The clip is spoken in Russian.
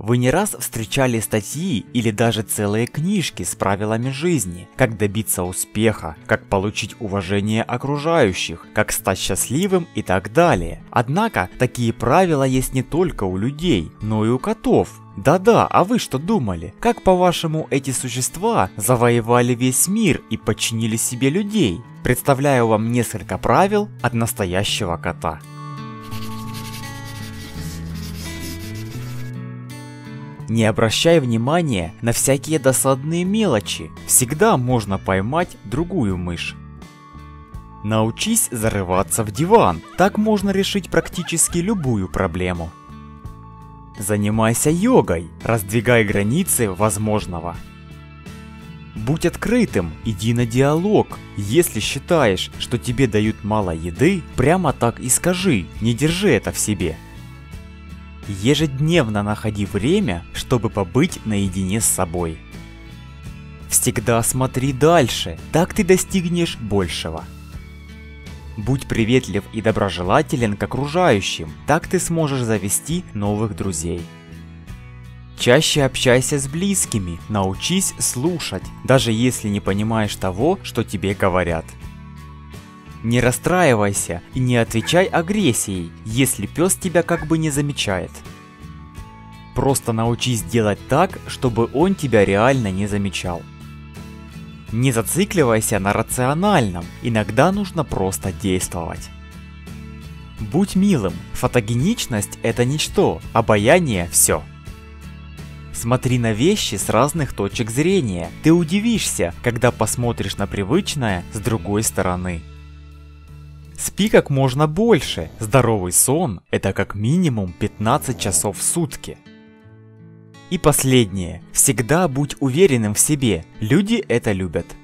Вы не раз встречали статьи или даже целые книжки с правилами жизни, как добиться успеха, как получить уважение окружающих, как стать счастливым и так далее. Однако, такие правила есть не только у людей, но и у котов. Да-да, а вы что думали? Как, по-вашему, эти существа завоевали весь мир и подчинили себе людей? Представляю вам несколько правил от настоящего кота. Не обращай внимания на всякие досадные мелочи, всегда можно поймать другую мышь. Научись зарываться в диван, так можно решить практически любую проблему. Занимайся йогой, раздвигай границы возможного. Будь открытым, иди на диалог. Если считаешь, что тебе дают мало еды, прямо так и скажи, не держи это в себе. Ежедневно находи время, чтобы побыть наедине с собой. Всегда смотри дальше, так ты достигнешь большего. Будь приветлив и доброжелателен к окружающим, так ты сможешь завести новых друзей. Чаще общайся с близкими, научись слушать, даже если не понимаешь того, что тебе говорят. Не расстраивайся и не отвечай агрессией, если пес тебя как бы не замечает. Просто научись делать так, чтобы он тебя реально не замечал. Не зацикливайся на рациональном, иногда нужно просто действовать. Будь милым, фотогеничность – это ничто, обаяние – все. Смотри на вещи с разных точек зрения, ты удивишься, когда посмотришь на привычное с другой стороны. Спи как можно больше, здоровый сон – это как минимум 15 часов в сутки. И последнее, всегда будь уверенным в себе, люди это любят.